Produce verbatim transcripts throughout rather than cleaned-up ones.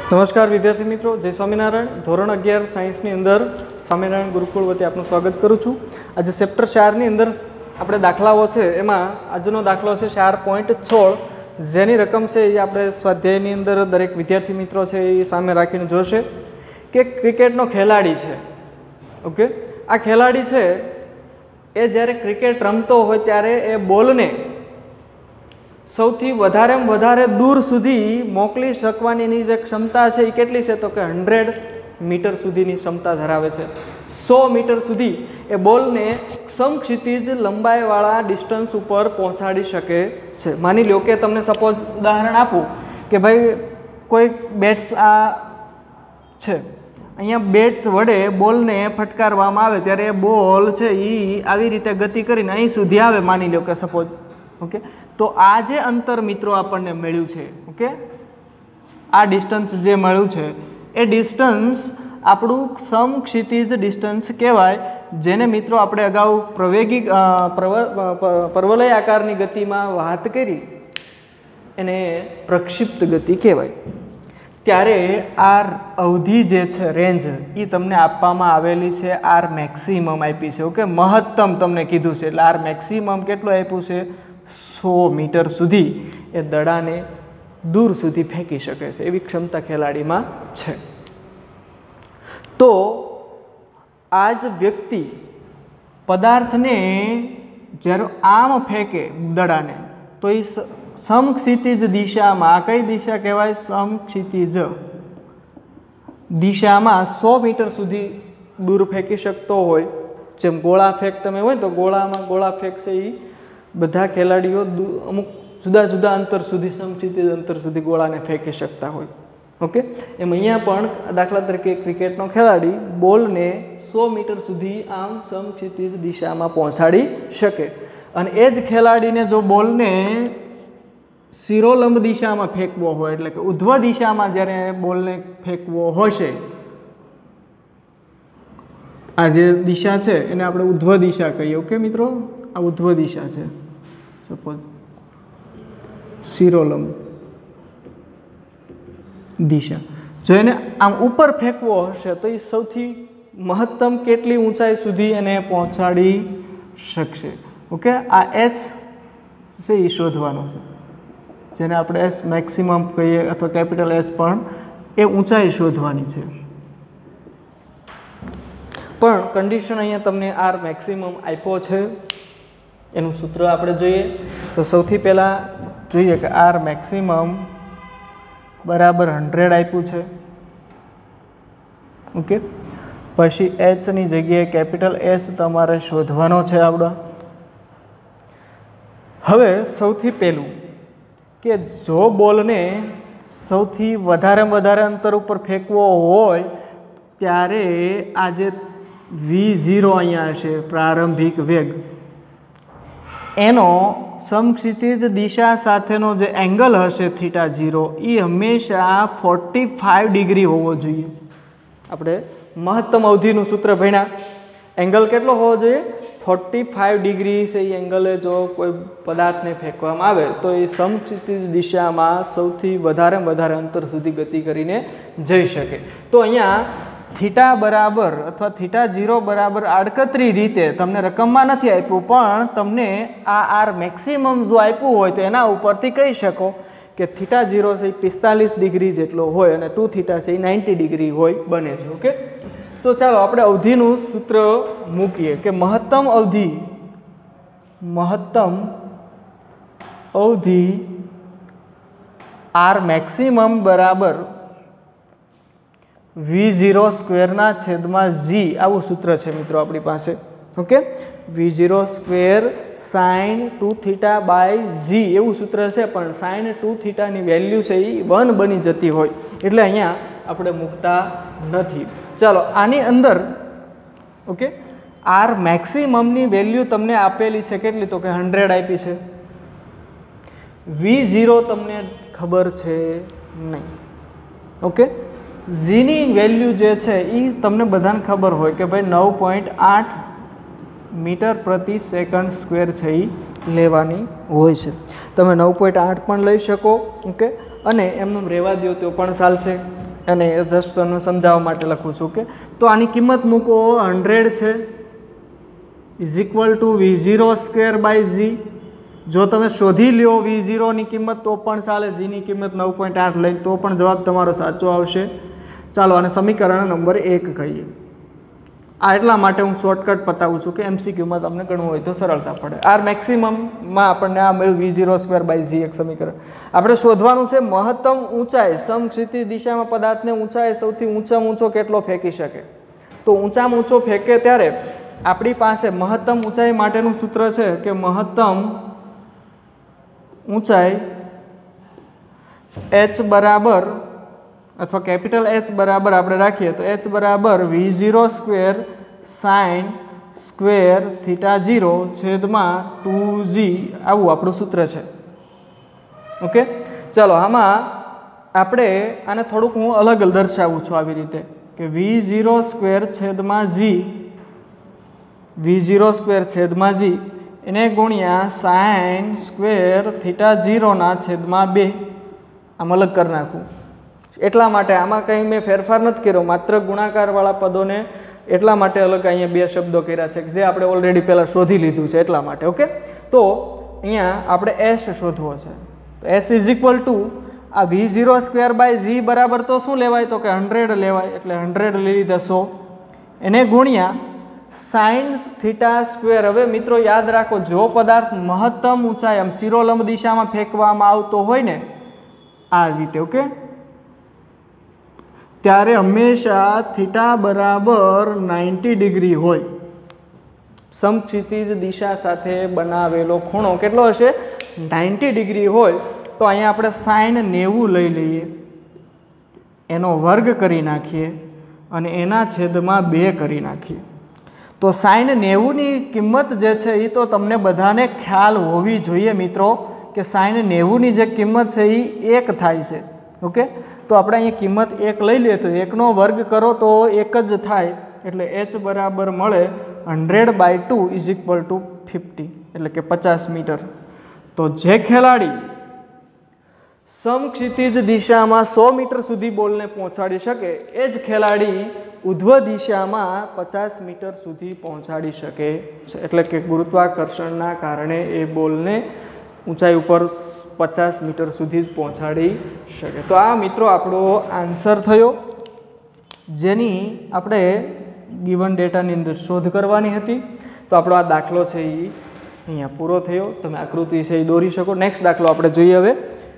नमस्कार विद्यार्थी मित्रों, जय स्वामीनारायण। धोरण अगियार साइंसनी अंदर स्वामीनारायण गुरुकुल वती आपનું स्वागत करूँ છું। आज चैप्टर चार ની અંદર આપણે દાખલાઓ છે એમાં આજનો દાખલો છે ચાર પોઈન્ટ સોળ, જેની રકમ છે એ આપણે સ્વાધ્યાયની અંદર દરેક વિદ્યાર્થી મિત્રો છે એ સામે રાખીને જોશે કે ક્રિકેટનો ખેલાડી છે। ઓકે, આ ખેલાડી છે એ જ્યારે ક્રિકેટ રમતો હોય ત્યારે એ બોલને સૌથી વધારેમાં વધારે દૂર સુધી મોકલી શકવાની એની જે ક્ષમતા છે એ કેટલી છે? તો કે હંડ્રેડ મીટર સુધીની ક્ષમતા ધરાવે છે। સો મીટર સુધી એ બોલને સમક્ષિતિજ લંબાઈવાળા ડિસ્ટન્સ ઉપર પહોંચાડી શકે છે। માની લો કે તમને સપોઝ ઉદાહરણ આપું કે ભાઈ કોઈ બેટ્સ આ છે, અહીંયા બેટ વડે બોલને ફટકારવામાં આવે ત્યારે એ બોલ છે એ આવી રીતે ગતિ કરીને અહીં સુધી આવે, માની લો કે સપોઝ। ઓકે, તો આ જે અંતર મિત્રો આપણને મળ્યું છે, ઓકે, આ ડિસ્ટન્સ જે મળ્યું છે એ ડિસ્ટન્સ આપણું સમક્ષિતિજ ડિસ્ટન્સ કહેવાય, જેને મિત્રો આપણે અગાઉ પ્રવેગી પરવલય આકારની ગતિમાં વાત કરી એને પ્રક્ષિપ્ત ગતિ કહેવાય। ત્યારે આર અવધિ જે છે રેન્જ એ તમને આપવામાં આવેલી છે, આર મેક્સિમમ આપી છે। ઓકે, મહત્તમ તમને કીધું છે એટલે આર મેક્સિમમ કેટલું આપ્યું છે? સો મીટર સુધી એ દડાને દૂર સુધી ફેંકી શકે છે એવી ક્ષમતા ખેલાડીમાં છે। તો આ જ વ્યક્તિ પદાર્થને જ્યારે આમ ફેંકે દડાને તો એ સમક્ષિતિજ દિશામાં, કઈ દિશા કહેવાય? સમક્ષિતિજ દિશામાં સો મીટર સુધી દૂર ફેંકી શકતો હોય। જેમ ગોળા ફેંક તમે હોય તો ગોળામાં ગોળા ફેંક છે એ બધા ખેલાડીઓ અમુક જુદા જુદા અંતર સુધી સમક્ષિતિજ અંતર સુધી ગોળાને ફેંકી શકતા હોય। ઓકે, એમ અહીંયા પણ દાખલા તરીકે ક્રિકેટનો ખેલાડી બોલને સો મીટર સુધી આમ સમક્ષિતિજ દિશામાં પહોંચાડી શકે, અને એ જ ખેલાડીને જો બોલને શિરોલંબ દિશામાં ફેંકવો હોય એટલે કે ઉધ્વ દિશામાં જ્યારે બોલને ફેંકવો હશે, આ જે દિશા છે એને આપણે ઉધ્વ દિશા કહીએ। ઓકે મિત્રો, આ ઉધ્વ દિશા છે, સપોઝ શિરોલંબ દિશા। જો એને આમ ઉપર ફેંકવો હશે તો એ સૌથી મહત્તમ કેટલી ઊંચાઈ સુધી એને પહોંચાડી શકશે? ઓકે, આ એચ છે એ શોધવાનો છે, જેને આપણે એસ મેક્સિમમ કહીએ અથવા કેપિટલ એસ, પણ એ ઊંચાઈ શોધવાની છે। પણ કન્ડિશન અહીંયા તમને આર મેક્સિમમ આપ્યો છે, એનું સૂત્ર આપણે જોઈએ તો સૌથી પહેલાં જોઈએ કે આર મેક્સિમમ બરાબર હંડ્રેડ આપ્યું છે। ઓકે, પછી એચની જગ્યાએ કેપિટલ એસ તમારે શોધવાનો છે આવડો। હવે સૌથી પહેલું કે જો બોલને સૌથી વધારેમાં વધારે અંતર ઉપર ફેંકવો હોય ત્યારે આ જે વી ઝીરો અહીંયા હશે પ્રારંભિક વેગ, એનો સમક્ષિતિજ દિશા સાથેનો જે એંગલ હશે થીટા ઝીરો એ હંમેશા ફોર્ટી ફાઇવ ડિગ્રી હોવો જોઈએ। આપણે મહત્તમ અવધિનું સૂત્ર ભણ્યા, એંગલ કેટલો હોવો જોઈએ? ફોર્ટી ફાઇવ ડિગ્રી છે એ એંગલે જો કોઈ પદાર્થને ફેંકવામાં આવે તો એ સમક્ષિતિજ દિશામાં સૌથી વધારે વધારે અંતર સુધી ગતિ કરીને જઈ શકે। તો અહીંયા થીટા બરાબર અથવા થીટા ઝીરો બરાબર આડકતરી રીતે તમને રકમમાં નથી આપ્યું, પણ તમને આ આર મેક્સિમમ જો આપ્યું હોય તો એના ઉપરથી કહી શકો કે થીટા ઝીરો છે એ પિસ્તાલીસ ડિગ્રી જેટલો હોય અને ટુ થીટા છે એ નાઇન્ટી ડિગ્રી હોય બને છે। ઓકે, તો ચાલો આપણે અવધિનું સૂત્ર મૂકીએ કે મહત્તમ અવધિ મહત્તમ અવધિ આર મેક્સિમમ બરાબર વી ઝીરો સ્ક્વેરના છેદમાં જી, આવું સૂત્ર છે મિત્રો આપણી પાસે। Okay, V zero square sine two theta by G એવું સૂત્ર છે, પણ સાઇન ટુ થીટાની વેલ્યુ છે એ વન બની જતી હોય એટલે અહીંયા આપણે મૂકતા નથી। ચાલો આની અંદર ઓકે આર મેક્સિમમની વેલ્યુ તમને આપેલી છે કેટલી? તો કે હંડ્રેડ આપી છે। વી ઝીરો તમને ખબર છે નહીં। ઓકે, જીની વેલ્યુ જે છે એ તમને બધાને ખબર હોય કે ભાઈ નવ પોઈન્ટ આઠ મીટર પ્રતિ સેકન્ડ સ્ક્વેર છે એ લેવાની હોય છે। તમે નવ પોઈન્ટ આઠ પણ લઈ શકો, ઓકે, અને એમનું રહેવા દો તો પણ ચાલશે। અને જસ્ટ સમજાવવા માટે લખું છું કે તો આની કિંમત મૂકો હંડ્રેડ છે is equal to V zero square by G. જો તમે શોધી લ્યો વી ઝીરોની કિંમત તો પણ ચાલે, જીની કિંમત નવ પોઈન્ટ આઠ લઈ તો પણ જવાબ તમારો સાચો આવશે. ચાલો આને સમીકરણ નંબર એક કહીએ. આ એટલા માટે હું શોર્ટકટ બતાવું છું કે એમસીક્યુમાં તમને ગણવું હોય તો સરળતા પડે. આર મેક્સિમમમાં આપણને આ મળ્યું V zero square by G એક સમીકરણ. આપણે શોધવાનું છે મહત્તમ ઊંચાઈ સમક્ષિતિજ દિશામાં પદાર્થને ઊંચાઈ સૌથી ઊંચામાં ઊંચો કેટલો ફેંકી શકે. તો ઊંચામાં ઊંચો ફેંકે ત્યારે આપણી પાસે મહત્તમ ઊંચાઈ માટેનું સૂત્ર છે કે મહત્તમ ઊંચાઈ એચ બરાબર અથવા કેપિટલ એચ બરાબર આપણે રાખીએ તો એચ બરાબર V zero square sine square theta zero છેદમાં ટુ જી આવું આપણું સૂત્ર છે. ઓકે, ચાલો આમાં આપણે આને થોડુંક હું અલગ દર્શાવું છું આવી રીતે કે વી ઝીરો સ્ક્વેર છેદમાં જી વી ઝીરો સ્ક્વેર છેદમાં જી એને ગુણ્યા સાઇન સ્ક્વેર થીટા ઝીરોના છેદમાં બે આમ અલગ કરી નાખું. એટલા માટે આમાં કંઈ મેં ફેરફાર નથી કર્યો, માત્ર ગુણાકારવાળા પદોને એટલા માટે અલગ અહીંયા બે શબ્દો કર્યા છે જે આપણે ઓલરેડી પહેલાં શોધી લીધું છે એટલા માટે. ઓકે, તો અહીંયા આપણે એસ શોધવો છે. એસ ઇઝ ઇક્વલ ટુ આ V zero square by G બરાબર તો શું લેવાય તો કે હંડ્રેડ લેવાય, એટલે હંડ્રેડ લઈ લીધા સો, એને ગુણ્યા સાઇન થીટા સ્ક્વેર. હવે મિત્રો યાદ રાખો, જો પદાર્થ મહત્તમ ઊંચાઈ આમ શિરોલંબ દિશામાં ફેંકવામાં આવતો હોય ને આ રીતે, ઓકે, ત્યારે હંમેશા થીટા બરાબર નાઇન્ટી ડિગ્રી હોય. સમક્ષિતિજ દિશા સાથે બનાવેલો ખૂણો કેટલો હશે નાઇન્ટી ડિગ્રી હોય. તો અહીંયા આપણે સાઈન નેવું લઈ લઈએ, એનો વર્ગ કરી નાખીએ અને એના છેદમાં બે કરી નાખીએ. તો સાઈન નેવુંની કિંમત જે છે એ તો તમને બધાને ખ્યાલ હોવી જોઈએ મિત્રો કે સાઈન નેવુંની જે કિંમત છે એ એક થાય છે. ઓકે, તો આપણે અહીંયા કિંમત એક લઈ લઈએ તો એકનો વર્ગ કરો તો એક જ થાય, એટલે એચ બરાબર મળે hundred by two is equal to fifty, એટલે કે પચાસ મીટર. તો જે ખેલાડી સમક્ષિતિજ દિશામાં સો મીટર સુધી બોલને પહોંચાડી શકે એ જ ખેલાડી ઉધ્વ દિશામાં પચાસ મીટર સુધી પહોંચાડી શકે છે. એટલે કે ગુરુત્વાકર્ષણના કારણે એ બોલને ઊંચાઈ ઉપર પચાસ મીટર સુધી જ પહોંચાડી શકે. તો આ મિત્રો આપણો આન્સર થયો જેની આપણે ગિવન ડેટાની અંદર શોધ કરવાની હતી. તો આપણો આ દાખલો છે એ અહીંયા પૂરો થયો. તમે આકૃતિ છે એ દોરી શકો. નેક્સ્ટ દાખલો આપણે જોઈએ હવે.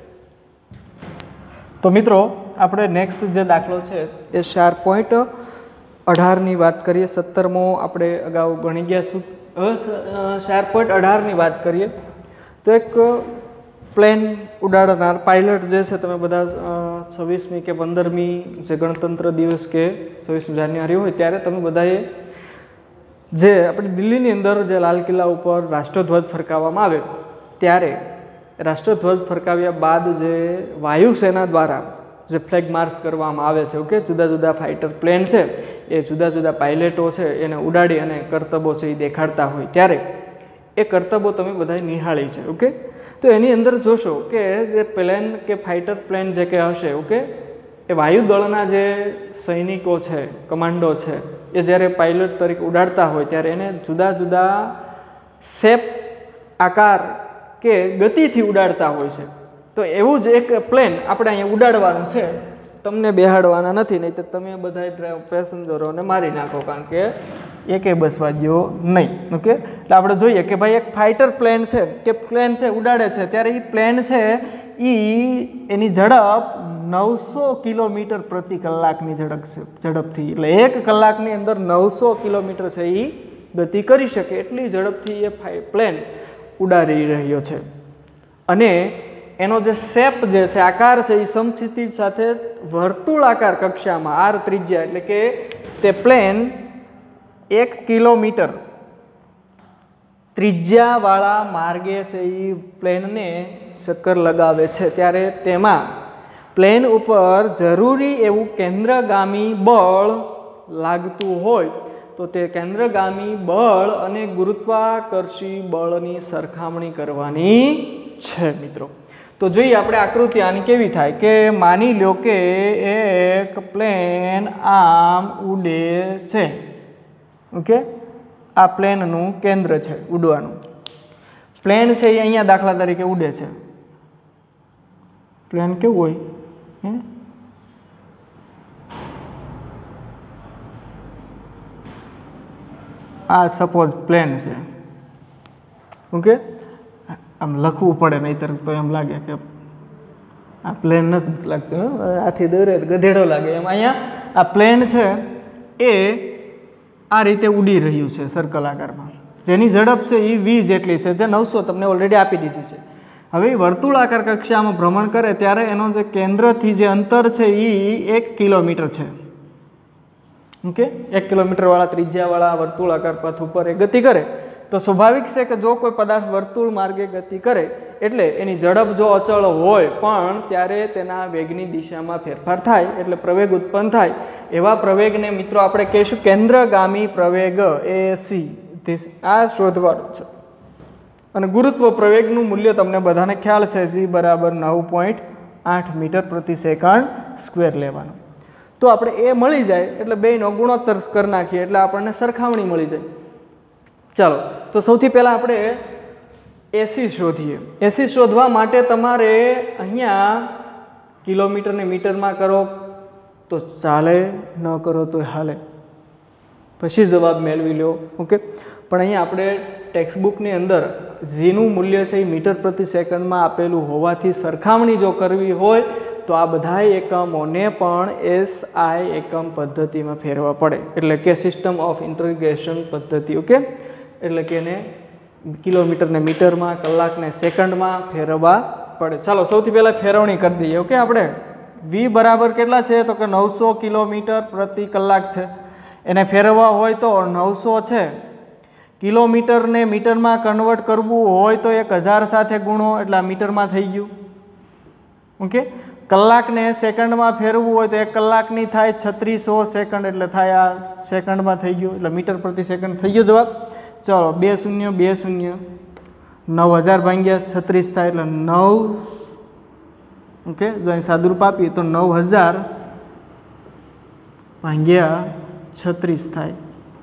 તો મિત્રો આપણે નેક્સ્ટ જે દાખલો છે એ ચાર પોઈન્ટ અઢારની વાત કરીએ. સત્તરમો આપણે અગાઉ ભણી ગયા છું. હવે ચાર પોઈન્ટ અઢારની વાત કરીએ તો એક પ્લેન ઉડાડનાર પાયલટ જે છે, તમે બધા છવ્વીસમી કે પંદરમી જે ગણતંત્ર દિવસ કે છવ્વીસમી જાન્યુઆરી હોય ત્યારે તમે બધાએ જે આપણે દિલ્હીની અંદર જે લાલ કિલ્લા ઉપર રાષ્ટ્રધ્વજ ફરકાવવામાં આવે ત્યારે રાષ્ટ્રધ્વજ ફરકાવ્યા બાદ જે વાયુસેના દ્વારા જે ફ્લેગ માર્ચ કરવામાં આવે છે, ઓકે, જુદા જુદા ફાઇટર પ્લેન છે એ જુદા જુદા પાયલટો છે એને ઉડાડી અને કરતબો છે એ દેખાડતા હોય ત્યારે એ કરતબો તમે બધાએ નિહાળી છે. ઓકે, તો એની અંદર જોશો કે જે પ્લેન કે ફાઇટર પ્લેન જે કે હશે, ઓકે, એ વાયુદળના જે સૈનિકો છે, કમાન્ડો છે, એ જ્યારે પાયલટ તરીકે ઉડાડતા હોય ત્યારે એને જુદા જુદા શેપ, આકાર કે ગતિથી ઉડાડતા હોય છે. તો એવું જ એક પ્લેન આપણે અહીંયા ઉડાડવાનું છે, તમને બેહાડવાના નથી, નહીં તો તમે બધા પેસેન્જરોને મારી નાખો, કારણ કે એકે બસવા દો નહીં. ઓકે, એટલે આપણે જોઈએ કે ભાઈ એક ફાઇટર પ્લેન છે કે પ્લેન છે ઉડાડે છે ત્યારે એ પ્લેન છે એ એની ઝડપ નવસો કિલોમીટર પ્રતિ કલાકની ઝડપ છે ઝડપથી, એટલે એક કલાકની અંદર નવસો કિલોમીટર છે એ ગતિ કરી શકે એટલી ઝડપથી એ પ્લેન ઉડાડી રહ્યો છે. અને એનો જે શેપ જે છે, આકાર છે, એ સમક્ષિતિજ સાથે વર્તુળાકાર કક્ષામાં આર ત્રિજ્યા, એટલે કે તે પ્લેન એક કિલોમીટર ત્રિજ્યાવાળા માર્ગે છે એ પ્લેનને ચક્કર લગાવે છે ત્યારે તેમાં પ્લેન ઉપર જરૂરી એવું કેન્દ્રગામી બળ લાગતું હોય તો તે કેન્દ્રગામી બળ અને ગુરુત્વાકર્ષી બળની સરખામણી કરવાની છે મિત્રો. તો જોઈએ આપણે આકૃતિ આની કેવી થાય કે માની લો કે એક પ્લેન આમ ઉડે છે, ઓકે, આ પ્લેનનું કેન્દ્ર છે ઉડવાનું. પ્લેન છે એ અહીંયા દાખલા તરીકે ઉડે છે. પ્લેન કેવું હોય, હે, આ સપોઝ પ્લેન છે, ઓકે. આમ લખવું પડે નહીંતર તો એમ લાગે કે આ પ્લેન નથી લાગતું, આથી દોરે ગધેડો લાગે એમ. અહીંયા આ પ્લેન છે એ આ રીતે ઉડી રહ્યું છે સર્કલ આકારમાં, જેની ઝડપ છે એ વી જેટલી છે, જે નવસો તમને ઓલરેડી આપી દીધી છે. હવે વર્તુળાકાર કક્ષામાં ભ્રમણ કરે ત્યારે એનો જે કેન્દ્રથી જે અંતર છે એ એક કિલોમીટર છે, ઓકે. એક કિલોમીટરવાળા ત્રિજ્યાવાળા વર્તુળાકાર પથ ઉપર એ ગતિ કરે તો સ્વાભાવિક છે કે જો કોઈ પદાર્થ વર્તુળ માર્ગે ગતિ કરે એટલે એની ઝડપ જો અચળ હોય પણ ત્યારે તેના વેગની દિશામાં ફેરફાર થાય એટલે પ્રવેગ ઉત્પન્ન થાય. એવા પ્રવેગને મિત્રો આપણે કહીશું કેન્દ્રગામી પ્રવેગ, એસી. આ શોધવાનું છે. અને ગુરુત્વ પ્રવેગનું મૂલ્ય તમને બધાને ખ્યાલ છે, જી બરાબર નવ પોઈન્ટ આઠ મીટર પ્રતિ સેકન્ડ સ્ક્વેર લેવાનું. તો આપણે એ મળી જાય એટલે બેયનો ગુણોત્તર કરી નાખીએ એટલે આપણને સરખામણી મળી જાય. ચાલો, તો સૌથી પહેલાં આપણે એસી શોધીએ. એસી શોધવા માટે તમારે અહીંયા કિલોમીટરને મીટરમાં કરો તો ચાલે, ન કરો તો હાલે, પછી જવાબ મેળવી લો, ઓકે. પણ અહીંયા આપણે ટેક્સ્ટબુકની અંદર જીનું મૂલ્ય છે એ મીટર પ્રતિ સેકન્ડમાં આપેલું હોવાથી સરખામણી જો કરવી હોય તો આ બધા એકમોને પણ એસઆઈ એકમ પદ્ધતિમાં ફેરવા પડે, એટલે કે સિસ્ટમ ઓફ ઇન્ટિગ્રેશન પદ્ધતિ, ઓકે. એટલે કે એને કિલોમીટરને મીટરમાં, કલાકને સેકન્ડમાં ફેરવવા પડે. ચાલો સૌથી પહેલાં ફેરવણી કરી દઈએ, ઓકે. આપણે વી બરાબર કેટલા છે તો કે નવસો કિલોમીટર પ્રતિ કલાક છે. એને ફેરવવા હોય તો નવસો છે, કિલોમીટરને મીટરમાં કન્વર્ટ કરવું હોય તો એક હજાર સાથે ગુણો એટલે આ મીટરમાં થઈ ગયું, ઓકે. કલાકને સેકન્ડમાં ફેરવવું હોય તો એક કલાકની થાય છત્રીસો સેકન્ડ એટલે થાય આ સેકન્ડમાં થઈ ગયું એટલે મીટર પ્રતિ સેકન્ડ થઈ ગયો જવાબ. ચાલો બે શૂન્ય બે શૂન્ય નવ હજાર ભાગ્યા છત્રીસ થાય એટલે નવ, ઓકે. જો અહીં સાદુરૂપ આપીએ તો નવ હજાર ભાગ્યા છત્રીસ થાય.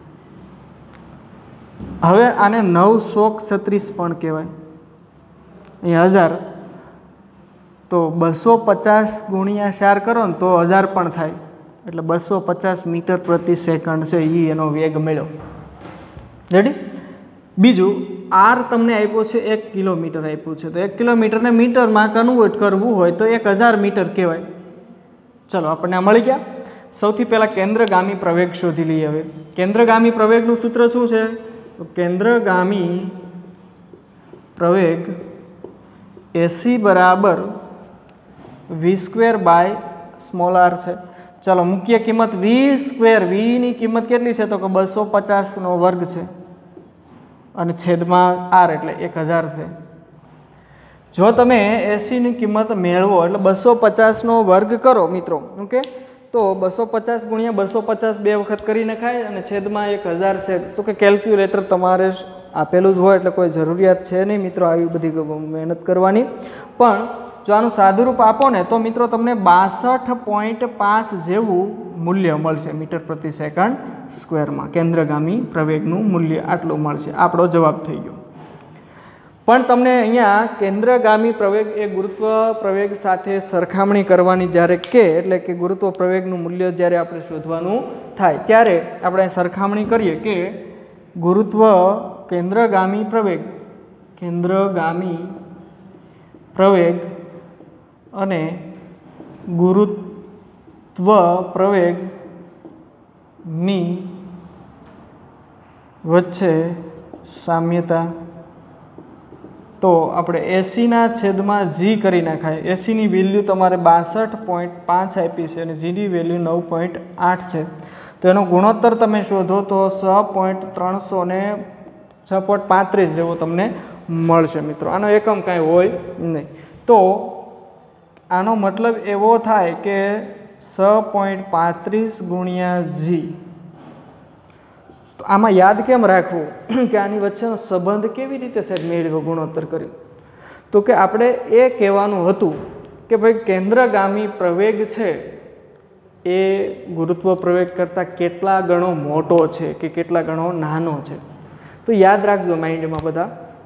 હવે આને નવસો છત્રીસ પણ કહેવાય. અહીં હજાર તો બસો પચાસ ગુણ્યા ચાર કરો ને તો હજાર પણ થાય એટલે બસો પચાસ મીટર પ્રતિ સેકન્ડ છે એ એનો વેગ મળ્યો. રેડી. બીજું આર તમને આપ્યો છે એક કિલોમીટર આપ્યું છે તો એક કિલોમીટરને મીટરમાં કન્વર્ટ કરવું હોય તો એક હજાર મીટર કહેવાય. ચલો આપણને આ મળી ગયા. સૌથી પહેલાં કેન્દ્રગામી પ્રવેગ શોધી લઈએ. હવે કેન્દ્રગામી પ્રવેગનું સૂત્ર શું છે તો કેન્દ્રગામી પ્રવેગ એસી બરાબર V square by small R છે. ચાલો મુખ્ય કિંમત વી સ્ક્વેર, વીની કિંમત કેટલી છે તો કે બસો પચાસનો વર્ગ છે અને છેદમાં આર એટલે એક હજાર છે. જો તમે એસીની કિંમત મેળવો એટલે બસો પચાસનો વર્ગ કરો મિત્રો, ઓકે, તો બસો પચાસ ગુણ્યા બસો પચાસ બે વખત કરી નખાય અને છેદમાં એક હજાર છે. તો કે કેલ્ક્યુલેટર તમારે આપેલું જ હોય એટલે કોઈ જરૂરિયાત છે નહીં મિત્રો આવી બધી મહેનત કરવાની. પણ જો આનું સાદુરૂપ આપો ને તો મિત્રો તમને બાસઠ પોઈન્ટ પાંચ જેવું મૂલ્ય મળશે મીટર પ્રતિ સેકન્ડ સ્ક્વેરમાં. કેન્દ્રગામી પ્રવેગનું મૂલ્ય આટલું મળશે. આપણો જવાબ થઈ ગયો. પણ તમને અહીંયા કેન્દ્રગામી પ્રવેગ એ ગુરુત્વ પ્રવેગ સાથે સરખામણી કરવાની જ્યારે કે એટલે કે ગુરુત્વ પ્રવેગનું મૂલ્ય જ્યારે આપણે શોધવાનું થાય ત્યારે આપણે સરખામણી કરીએ કે ગુરુત્વ કેન્દ્રગામી પ્રવેગ કેન્દ્રગામી પ્રવેગ અને ગુરુત્વ પ્રવેગની વચ્ચે સામ્યતા. તો આપણે એસીના છેદમાં જી કરી નાખાય. એસીની વેલ્યુ તમારે બાસઠ પોઈન્ટ પાંચ આપી છે અને જીની વેલ્યુ નવ પોઈન્ટ આઠ છે. તો એનો ગુણોત્તર તમે શોધો તો છ પોઈન્ટ ત્રણસો ને છ પોઈન્ટ પાંત્રીસ જેવો તમને મળશે મિત્રો. આનો એકમ કાંઈ હોય નહીં. તો આનો મતલબ એવો થાય કે છ પોઈન્ટ પાંત્રીસ ગુણ્યા જી. તો આમાં યાદ કેમ રાખવું કે આની વચ્ચેનો સંબંધ કેવી રીતે સાહેબ મેળવ્યો ગુણોત્તર કર્યો? તો કે આપણે એ કહેવાનું હતું કે ભાઈ કેન્દ્રગામી પ્રવેગ છે એ ગુરુત્વ પ્રવેગ કરતાં કેટલા ગણો મોટો છે કે કેટલા ગણો નાનો છે. તો યાદ રાખજો માઇન્ડમાં બધા,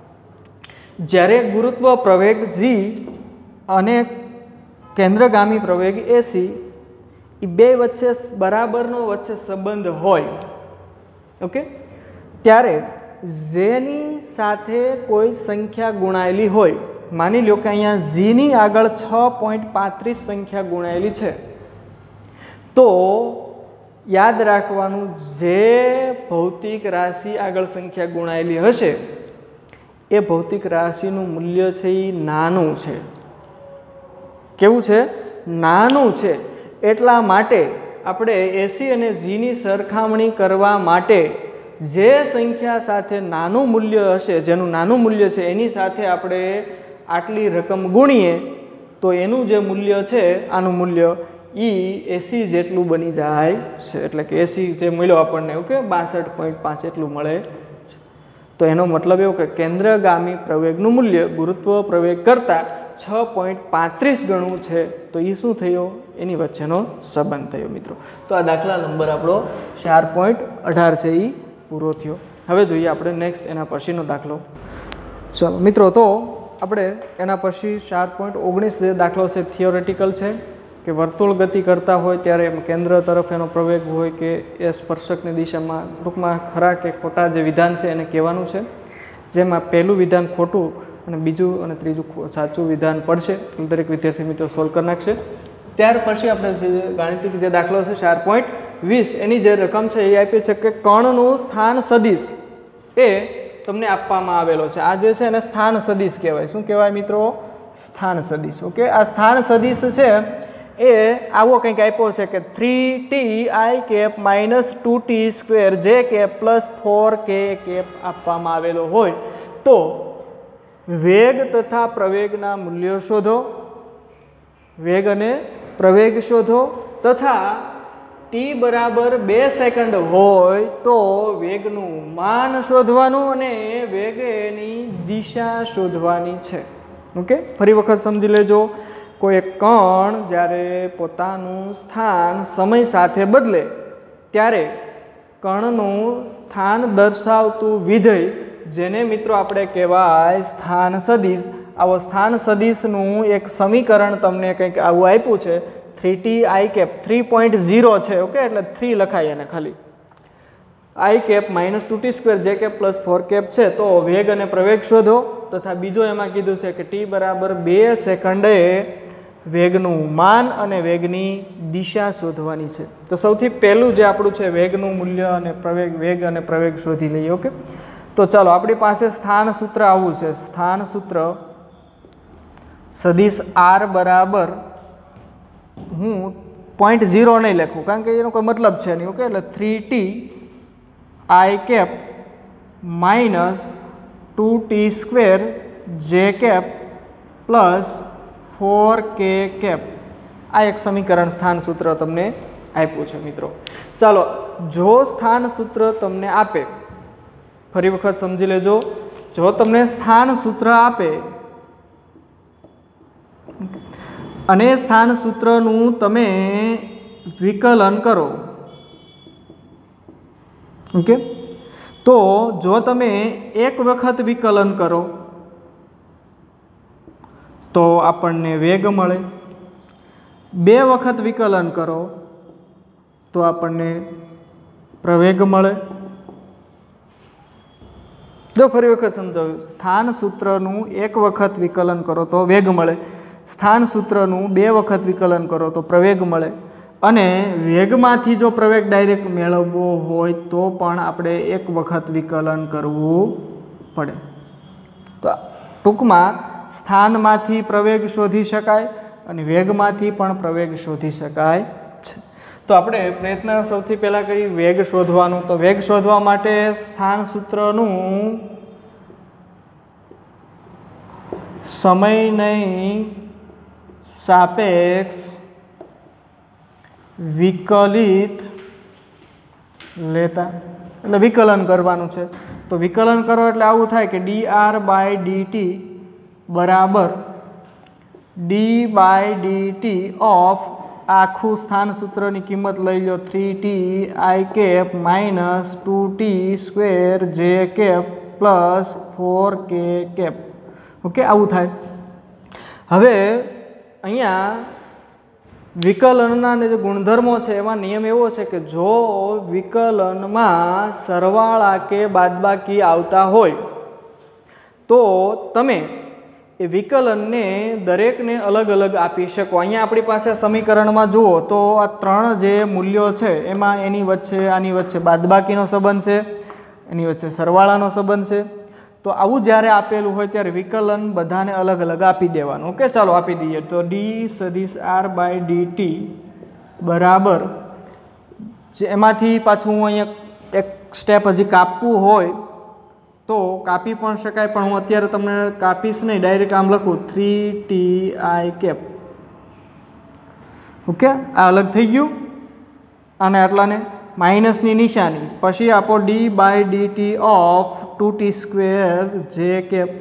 જ્યારે ગુરુત્વ પ્રવેગ જી અને કેન્દ્રગામી પ્રવેગ એસી એ બે વચ્ચે બરાબરનો વચ્ચે સંબંધ હોય, ઓકે, ત્યારે જેની સાથે કોઈ સંખ્યા ગુણાયેલી હોય, માની લો કે અહીંયા ઝીની આગળ છ પોઈન્ટ પાંત્રીસ સંખ્યા ગુણાયેલી છે, તો યાદ રાખવાનું જે ભૌતિક રાશિ આગળ સંખ્યા ગુણાયેલી હશે એ ભૌતિક રાશિનું મૂલ્ય છે એ નાનું છે. કેવું છે? નાનું છે. એટલા માટે આપણે એસી અને ઝીની સરખામણી કરવા માટે જે સંખ્યા સાથે નાનું મૂલ્ય હશે, જેનું નાનું મૂલ્ય છે એની સાથે આપણે આટલી રકમ ગુણીએ તો એનું જે મૂલ્ય છે, આનું મૂલ્ય એ એસી જેટલું બની જાય છે. એટલે કે એસી જે મળ્યો આપણને ઓકે બાસઠ પોઈન્ટ પાંચ એટલું મળે છે. તો એનો મતલબ એવો કે કેન્દ્રગામી પ્રવેગનું મૂલ્ય ગુરુત્વ પ્રવેગ કરતાં છ પોઈન્ટ પાંત્રીસ ગણું છે. તો એ શું થયો? એની વચ્ચેનો સંબંધ થયો મિત્રો. તો આ દાખલા નંબર આપણો ચાર પોઈન્ટ અઢાર છે એ પૂરો થયો. હવે જોઈએ આપણે નેક્સ્ટ એના પછીનો દાખલો. ચાલો મિત્રો, તો આપણે એના પછી ચાર પોઈન્ટ ઓગણીસ જે દાખલો છે થિયોરેટિકલ છે કે વર્તુળ ગતિ કરતા હોય ત્યારે કેન્દ્ર તરફ એનો પ્રવેગ હોય કે એ સ્પર્શકની દિશામાં, ટૂંકમાં ખરા કે ખોટા જે વિધાન છે એને કહેવાનું છે. જેમાં પહેલું વિધાન ખોટું અને બીજું અને ત્રીજું સાચું વિધાન પડશે. દરેક વિદ્યાર્થી મિત્રો સોલ્વ કરી નાખશે. ત્યાર પછી આપણે જે ગાણિતિક જે દાખલો છે ચાર પોઈન્ટ વીસ એની જે રકમ છે એ આપી છે કે કણનું સ્થાન સદિશ એ તમને આપવામાં આવેલો છે. આ જે છે એને સ્થાન સદિશ કહેવાય. શું કહેવાય મિત્રો? સ્થાન સદિશ. ઓકે, આ સ્થાન સદિશ છે એ આવો કંઈક આપ્યો છે કે three T I cap minus two T square J cap plus four K cap આપવામાં આવેલો હોય તો વેગ તથા પ્રવેગના મૂલ્યો શોધો. વેગ અને પ્રવેગ શોધો તથા ટી બરાબર બે સેકન્ડ હોય તો વેગનું માન શોધવાનું અને વેગની દિશા શોધવાની છે. ઓકે, ફરી વખત સમજી લેજો. કોઈ કણ જ્યારે પોતાનું સ્થાન સમય સાથે બદલે ત્યારે કણનું સ્થાન દર્શાવતું વિધેય, જેને મિત્રો આપણે કહેવાય સ્થાન સદિશ, આવો સ્થાન સદિશનું એક સમીકરણ તમને કંઈક આવું આપ્યું છે three T I cap three point zero છે. ઓકે, એટલે થ્રી લખાય એને ખાલી. I cap minus two T square J cap plus four cap છે. તો વેગ અને પ્રવેગ શોધો તથા બીજો એમાં કીધું છે કે ટી બરાબર બે સેકન્ડે વેગનું માન અને વેગની દિશા શોધવાની છે. તો સૌથી પહેલું જે આપણું છે વેગનું મૂલ્ય અને પ્રવેગ, વેગ અને પ્રવેગ શોધી લઈએ. ઓકે, તો ચાલો આપણી પાસે સ્થાન સૂત્ર આવું છે. સ્થાન સૂત્ર સદિશ આર બરાબર, હું પોઈન્ટ ઝીરો નહીં લખું કારણ કે એનો કોઈ મતલબ છે નહીં. ઓકે, એટલે three T I cap minus two T square J cap plus four K cap. આ એક સમીકરણ સ્થાન સૂત્ર તમને આપ્યું છે મિત્રો. ચાલો, જો સ્થાન સૂત્ર તમને આપે, ફરી વખત સમજી લેજો, જો તમને સ્થાન સૂત્ર આપે અને સ્થાન સૂત્રનું તમે વિકલન કરો, ઓકે, તો જો તમે એક વખત વિકલન કરો તો આપણને વેગ મળે, બે વખત વિકલન કરો તો આપણને પ્રવેગ મળે. જો ફરી વખત સમજાવ્યું, સ્થાન સૂત્રનું એક વખત વિકલન કરો તો વેગ મળે, સ્થાન સૂત્રનું બે વખત વિકલન કરો તો પ્રવેગ મળે, અને વેગમાંથી જો પ્રવેગ ડાયરેક્ટ મેળવવો હોય તો પણ આપણે એક વખત વિકલન કરવું પડે. તો ટૂંકમાં સ્થાનમાંથી પ્રવેગ શોધી શકાય અને વેગમાંથી પણ પ્રવેગ શોધી શકાય છે. તો આપણે પ્રયત્ન સૌથી પહેલાં કરી વેગ શોધવાનું. તો વેગ શોધવા માટે સ્થાન સૂત્રનું સમયની સાપેક્ષ વિકલિત લેતા, એટલે વિકલન કરવાનું છે. તો વિકલન કરો એટલે આવું થાય કે D R by D T बराबर D by D T of आखू स्थान सूत्र की किंमत लई लो three T I cap minus two T square J cap plus four K cap okay आवुं थाय। हवे अहींया विकलनना जे गुणधर्मो छे एमां नियम एवो छे के जो विकलनमां सरवाळा के बादबाकी आवता होय तो तमे ए विकलनने दरेकने अलग अलग आपी शको। अहींया आपणी पासे समीकरणमां जुओ तो आ त्रण जे मूल्यो छे एमां एनी वच्चे आनी वच्चे बादबाकीनो संबंध छे, एनी वच्चे सरवाळानो संबंध छे। तो आवुं ज्यारे आपेલું હોય ત્યારે विकलन बधाने अलग अलग आपी देवानुं। ओके चालो आपी दीए तो डी सदिश आर बाय डी टी बराबर एमांथी पाछुं हुं अहींया एक स्टेप हजी कापવું હોય तो कापी पण शकाय, पण हुं अत्यारे तमने कापीश नहीं, डायरेक्ट आम लखुं three T I cap. Okay आ अलग थई गयुं आने आटलाने माइनसनी निशानी पछी आपो D by D T of two T square J cap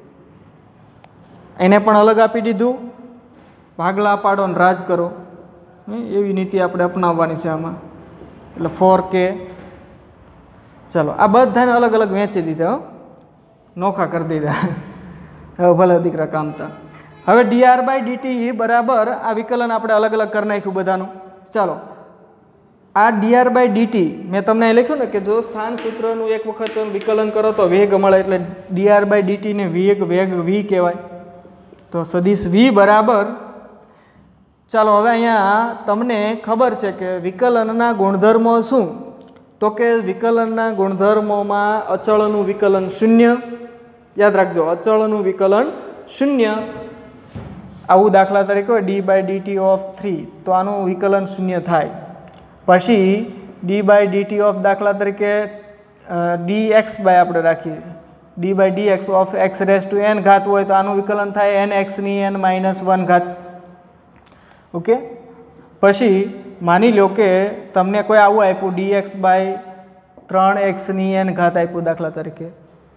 एने पण अलग आपी दीधुं। भागला पाडो ने राज करो एवी नीति आपणे अपनाववानी छे आमां એટલે फोर के। चलो आ बधाने अलग अलग वेची दीधा, नोखा कर दीधा। हवे भले दीकरा कामता। हवे D R by D T बराबर आ विकलन आपणे अलग अलग कर नाख्युं बधानुं। चलो आ D R by D T मैं तमने लख्युं ने कि जो स्थान सूत्रनुं एक वखत विकलन करो तो वेग मळे एटले D R by D T ने वेग वेग वी कहेवाय। तो सदिश वी बराबर चलो हवे अहींया तमने खबर छे कि विकलनना गुणधर्मो शुं तो कि विकलनना गुणधर्मोमां अचळनुं विकलन शून्य। याद राखजो अचळनुं विकलन शून्य। आवुं दाखला तरीके D by D T of three तो आनुं विकलन शून्य थाय। पछी D by D T of दाखला तरीके डी एक्स बाय आपणे राखीए D by D X of X raise to N घात होय तो आनुं विकलन थाय एन एक्स नी एन माइनस वन घात। ओके पछी मानी लो कि तमने कोई आवुं आप्युं डी एक्स बाय त्रण एक्स नी एन घात आप्युं दाखला तरीके।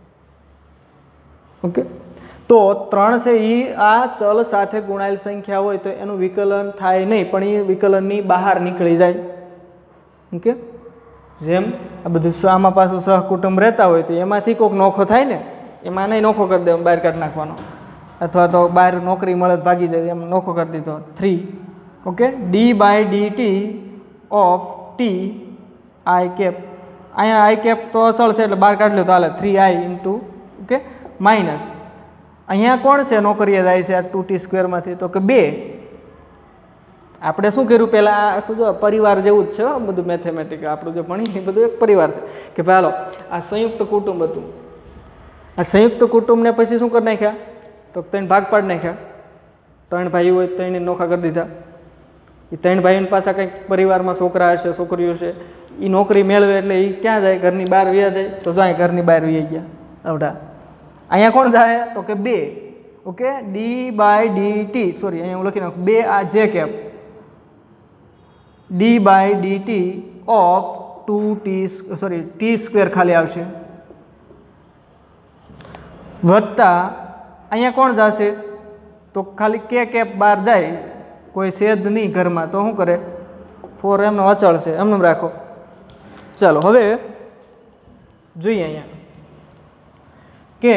ओके तो त्रण छे ई आ चल साथे गुणायेल संख्या होय तो एनुं विकलन थाय नहीं, पण ए विकलननी बहार निकળી जाय। ओके जेम आ बधुं आमां पाछुं सहकुटुंब रहता होय तो एमांथी कोईक नोखो थाय ने एमां नहीं नोखो कर देवानो, बहार काढी नाखवानो, अथवा तो बहार नौकरी मळे तो भागी जाय एम नोखो कर दीधो three. Okay D by D T of T I cap अहींया आई कैप तो अचळ छे एटले बहार काढी लो तो हाले three I into okay minus अहींया कोण छे नौकरीए जाय छे आ टू टी स्क्वेरमांथी तो कि बे। આપણે શું કર્યું પહેલાં આખું જો પરિવાર જેવું જ છે બધું મેથેમેટિક આપણું જે ભણી એ બધું એક પરિવાર છે કે ભાઈ હાલો આ સંયુક્ત કુટુંબ હતું, આ સંયુક્ત કુટુંબને પછી શું કરી નાખ્યા તો ત્રણ ભાગ પાડી નાખ્યા। ત્રણ ભાઈઓ હોય ત્રણે નોખા કરી દીધા। એ ત્રણ ભાઈઓની પાછા કંઈક પરિવારમાં છોકરા હશે છોકરીઓ છે એ નોકરી મેળવે એટલે એ ક્યાં જાય ઘરની બહાર વ્યા જાય તો જાય ઘરની બહાર વ્યા ગયા આવડા। અહીંયા કોણ જાય તો કે બે। Okay D by D T sorry અહીંયા હું લખી નાખું બે આ J cap D by D T of two T sorry T square खाली आवशे वत्ता अहींया कोण जाशे तो खाली के कैप बार जाए कोई छेद नहीं घर में तो शू करे फोर एमनो अचल से एमने राखो। चलो हवे जोईए अहींया के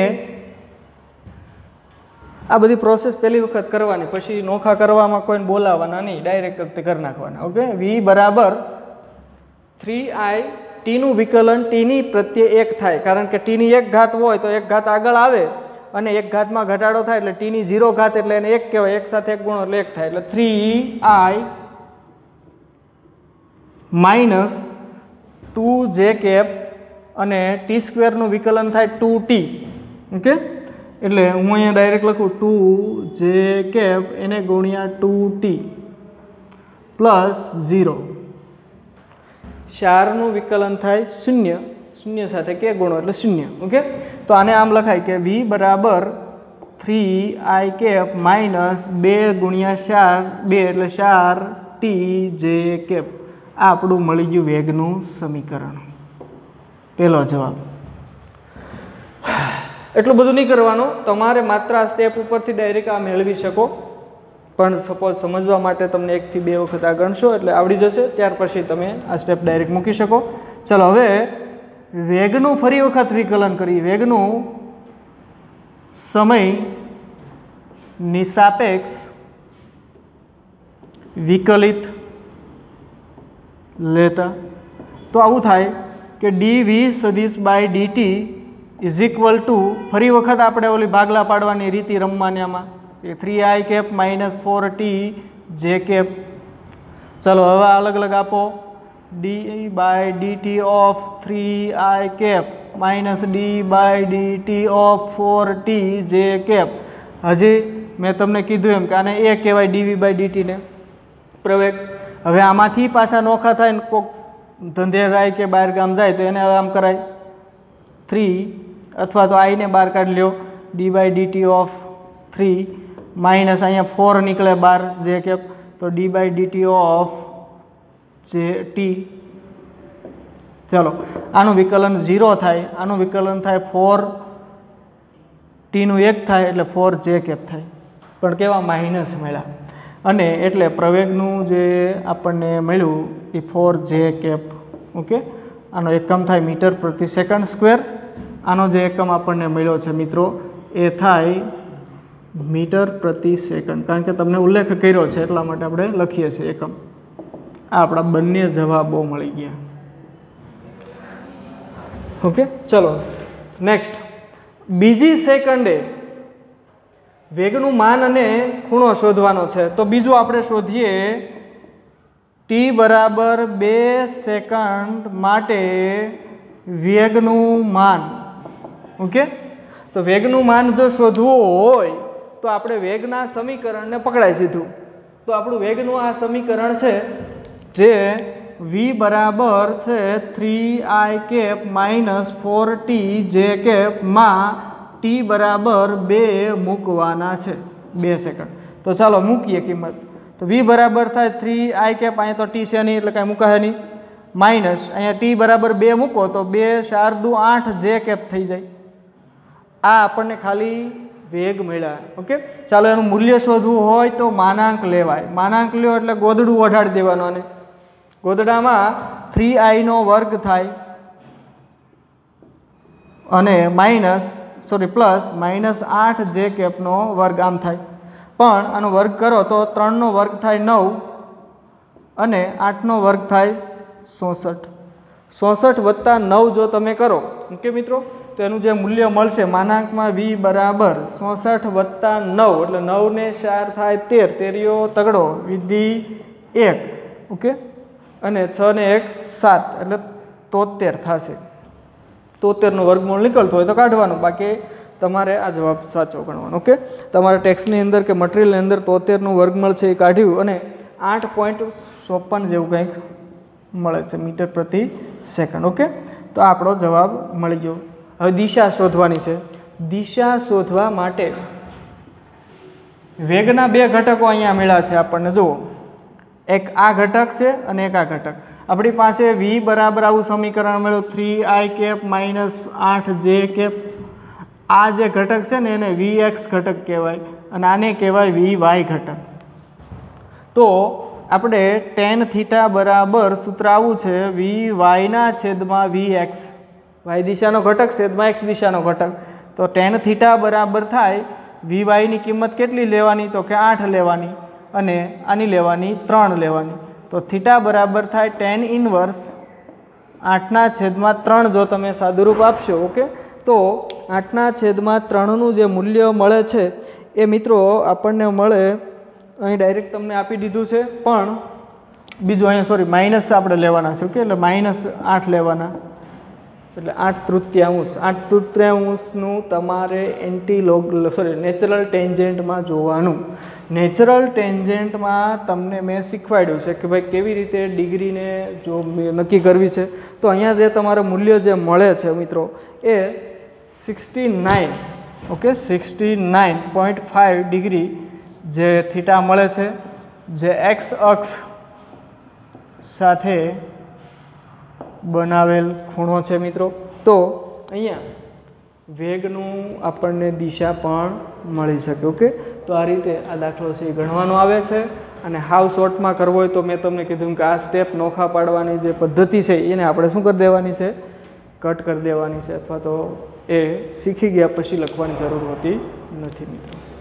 आ बधी प्रोसेस पहली वखत करवानी पछी नोखा करवामां कोईने बोलावाना नहीं डायरेक्ट कर नाखवाना। ओके वी बराबर थ्री आई टी नु विकलन टी नी प्रत्ये एक थाय कारण के टी नी एक घात होय तो एक घात आगळ आवे अने एक घात में घटाडो थाय एटले टी नी जीरो घात एटले एने एक कहेवाय एक साथे एक गुणो एटले एक थाय एटले three I minus two J cap अने टी स्क्वेर नु विकलन थाय टू टी। ओके એટલે હું અહીંયા ડાયરેક્ટ લખું ટુ જે કેપ એને ગુણ્યા ટુ ટી પ્લસ ઝીરો ચારનું વિકલન થાય શૂન્ય શૂન્ય સાથે કે ગુણો એટલે શૂન્ય। ઓકે તો આને આમ લખાય કે વી બરાબર થ્રી આઈ કેપ માઇનસ બે ગુણ્યા ચાર બે એટલે ચાર ટી જે કેપ આ આપણું મળી ગયું વેગનું સમીકરણ। પહેલો જવાબ। એટલું બધું નહીં કરવાનું, તમારે માત્ર આ સ્ટેપ ઉપરથી ડાયરેક્ટ આ મેળવી શકો, પણ સપોઝ સમજવા માટે તમને એકથી બે વખત આ ગણશો એટલે આવડી જશે, ત્યાર પછી તમે આ સ્ટેપ ડાયરેક્ટ મૂકી શકો. ચલો હવે વેગનું ફરી વખત વિકલન કરીએ. વેગનું સમયની સાપેક્ષ વિકલિત લેતા તો આવું થાય કે ડી વી સદીશ by DT is equal to, ફરી વખત આપણે ઓલી ભાગલા પાડવાની રીતિ રમવાનામાં, three I cap minus four T J cap. ચાલો હવે અલગ અલગ આપો. D by DT of three I cap minus D by DT of four T J cap. હજી મેં તમને કીધું એમ કે આને એ કહેવાય ડીવી બાય ડીટીને પ્રવેગ. હવે આમાંથી પાછા નોખા થાય ને કોક ધંધે જાય કે બહાર ગામ જાય તો એને હવે આમ કરાય થ્રી, અથવા તો આઈને બહાર કાઢી લ્યો D by DT of three minus અહીંયા ફોર નીકળે બાર જે કેપ, તો D by DT of J T. ચાલો આનું વિકલન ઝીરો થાય, આનું વિકલન થાય ફોર ટીનું એક થાય એટલે ફોર જે કેપ થાય, પણ કેવા માઇનસ મળ્યા. અને એટલે પ્રવેગનું જે આપણને મળ્યું એ ફોર જે કેપ. ઓકે, આનો એકમ થાય મીટર પ્રતિ સેકન્ડ સ્ક્વેર. આનો જે એકમ આપણને મળ્યો છે મિત્રો એ થાય મીટર પ્રતિ સેકન્ડ, કારણ કે તમને ઉલ્લેખ કર્યો છે એટલા માટે આપણે લખીએ છીએ એકમ. આ આપણા બંને જવાબો મળી ગયા. ઓકે, ચલો નેક્સ્ટ. બીજી સેકન્ડે વેગનું માન અને ખૂણો શોધવાનો છે. તો બીજું આપણે શોધીએ ટી બરાબર બે સેકન્ડ માટે વેગનું માન. ઓકે, તો વેગનું માન જો શોધવું હોય તો આપણે વેગના સમીકરણને પકડાય સીધું. તો આપણું વેગનું આ સમીકરણ છે જે વી બરાબર છે three I cap minus four T J કેપમાં ટી બરાબર બે મૂકવાના છે, બે સેકન્ડ. તો ચાલો મૂકીએ કિંમત. તો વી બરાબર થાય થ્રી આઈ કેપ, અહીંયા તો ટી છે નહીં એટલે કાંઈ મૂકાશે નહીં, માઇનસ અહીંયા ટી બરાબર બે મૂકો તો બે ચાર દુ આઠ જે કેપ થઈ જાય. આ આપણને ખાલી વેગ મળ્યા. ઓકે, ચાલો એનું મૂલ્ય શોધવું હોય તો માનાંક લેવાય. માનાંક લ્યો એટલે ગોદડું ઓઢાડી દેવાનું, અને ગોદડામાં થ્રી આઈનો વર્ગ થાય અને માઇનસ સોરી પ્લસ માઇનસ આઠ જે કેપનો વર્ગ આમ થાય. પણ આનો વર્ગ કરો તો ત્રણનો વર્ગ થાય નવ અને આઠનો વર્ગ થાય ચોસઠ. ચોસઠ વત્તા નવ જો તમે કરો ઓકે મિત્રો, તો એનું જે મૂલ્ય મળશે માનાંકમાં વી બરાબર ચોસઠ વત્તા નવ એટલે નવ ને ચાર થાય તેર, તેરીઓ તગડો વિધિ એક. ઓકે, અને છ ને એક સાત એટલે તોતેર થશે. તોતેરનું વર્ગમૂળ નીકળતું હોય તો કાઢવાનું, બાકી તમારે આ જવાબ સાચો ગણવાનો. ઓકે, તમારા ટેક્સની અંદર કે મટીરિયલની અંદર તોતેરનું વર્ગમૂળ છે એ કાઢ્યું અને આઠ પોઈન્ટ ચોપન જેવું કંઈક મળે છે મીટર પ્રતિ સેકન્ડ. ઓકે, તો આપણો જવાબ મળી ગયો. હવે દિશા શોધવાની છે. દિશા શોધવા માટે વેગના બે ઘટકો અહીંયા મળ્યા છે આપણને. જુઓ, એક આ ઘટક છે અને એક આ ઘટક. આપણી પાસે વી બરાબર આવું સમીકરણ મળ્યું થ્રી આઈ કેપ માઇનસ આઠ જે કેપ. આ જે ઘટક છે ને એને વી એક્સ ઘટક કહેવાય અને આને કહેવાય વી વાય ઘટક. તો આપણે ટેન થીટા બરાબર સૂત્ર આવું છે વી વાયના છેદમાં વી એક્સ, વાય દિશાનો ઘટક છેદમાં એક્સ દિશાનો ઘટક. તો ટેન થીટા બરાબર થાય વી વાયની કિંમત કેટલી લેવાની, તો કે આઠ લેવાની અને આની લેવાની ત્રણ લેવાની. તો થીટા બરાબર થાય ટેન ઇનવર્સ આઠના છેદમાં ત્રણ જો તમે સાદુરૂપ આપશો. ઓકે, તો આઠના છેદમાં ત્રણનું જે મૂલ્ય મળે છે એ મિત્રો આપણને મળે, અહીં ડાયરેક્ટ તમને આપી દીધું છે, પણ બીજું અહીંયા સોરી માઇનસ આપણે લેવાના છે. ઓકે, એટલે માઇનસ આઠ લેવાના એટલે આઠ તૃતીયાંશ. આઠ તૃતીયાંશનું તમારે એન્ટીલોગ સોરી નેચરલ ટેન્જેન્ટમાં જોવાનું. નેચરલ ટેન્જેન્ટમાં તમને મેં શીખવાડ્યું છે કે ભાઈ કેવી રીતે ડિગ્રીને જો નક્કી કરવી છે. તો અહીંયા જે તમારું મૂલ્ય જે મળે છે મિત્રો એ sixty nine okay sixty nine point five degree જે થીટા મળે છે, જે એક્સ અક્ષ સાથે બનાવેલ ખૂણો છે મિત્રો. તો અહીંયા વેગનું આપણને દિશા પણ મળી શકે. ઓકે, તો આ રીતે આ દાખલો છે એ ગણવાનો આવે છે. અને હાવ શોર્ટમાં કરવો હોય તો મેં તમને કીધું કે આ સ્ટેપ નોખા પાડવાની જે પદ્ધતિ છે એને આપણે શું કરી દેવાની છે, કટ કરી દેવાની છે, અથવા તો એ શીખી ગયા પછી લખવાની જરૂર હોતી નથી મિત્રો.